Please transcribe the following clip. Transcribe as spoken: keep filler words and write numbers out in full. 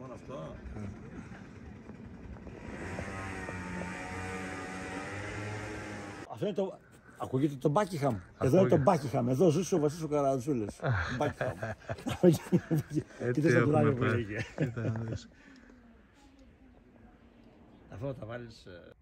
μόνο αυτό. Αυτό είναι το... Ακούγεται το Buckingham. Εδώ είναι το Buckingham. Εδώ ζούσε ο Βασίλης ο Καρατζούλης. Buckingham. Κοίτας το τουλάχιστον που λέγε. Αυτό θα βάλεις...